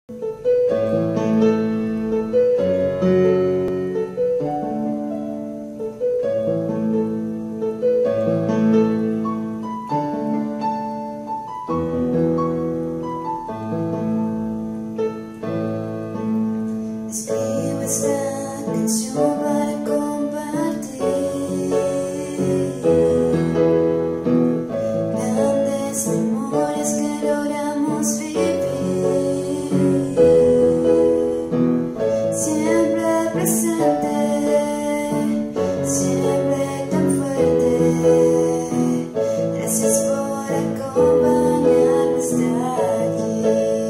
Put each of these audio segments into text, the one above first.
Escribo esta canción para compartir grandes memorias que logramos vivir, siempre presente, siempre tan fuerte. Gracias por acompañarme hasta aquí.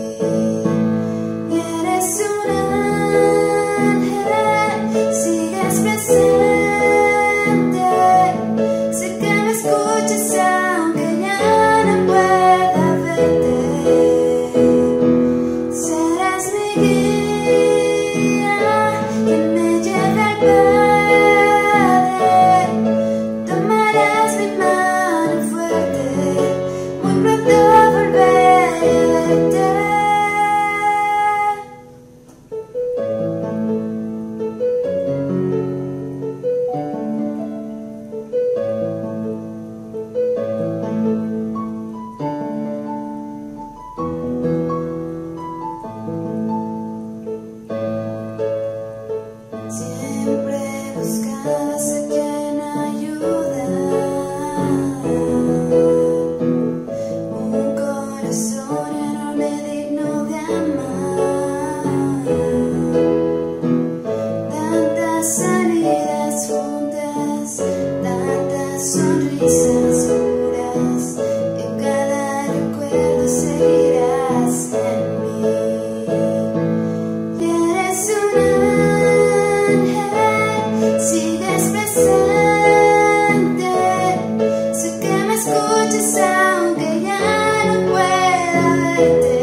Y eres un ángel, sigues presente. Sé que me escuchas aunque ya no pueda verte. Serás mi guía, quien me lleve al Padre. Tomarás mi mano fuerte, muy pronto volveré a verte. Siempre buscabas a quien ayudar, un corazón enorme digno de amar. Tantas salidas juntas, tantas sonrisas puras, en cada recuerdo seguirás en mí. Y eres un ángel, sigues presente. Sé que me escuchas aunque ya no pueda verte.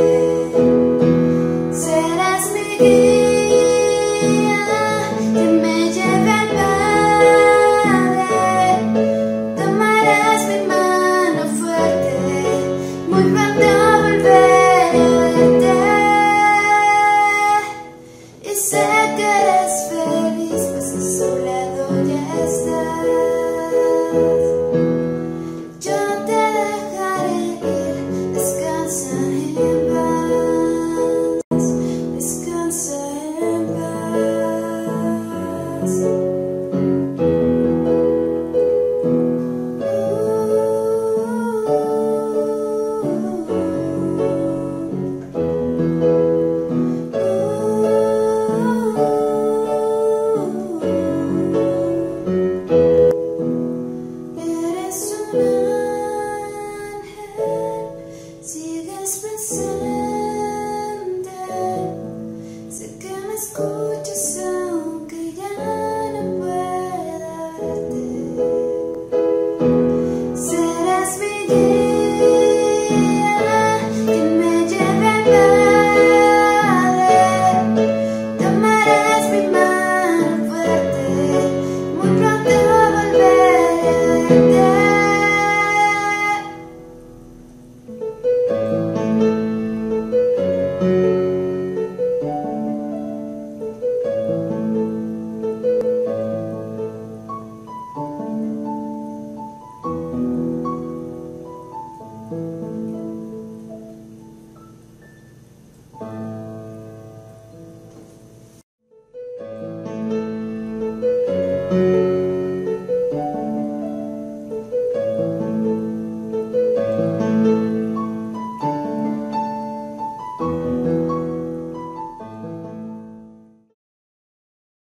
Serás mi guía, que me lleve al Padre. Tomarás mi mano fuerte, muy pronto volveré a verte. Y sé que eres feliz, pues a su lado ya estás. Yo te dejaré ir, descansa en paz, descansa en paz. Eres un ángel, sigues presente.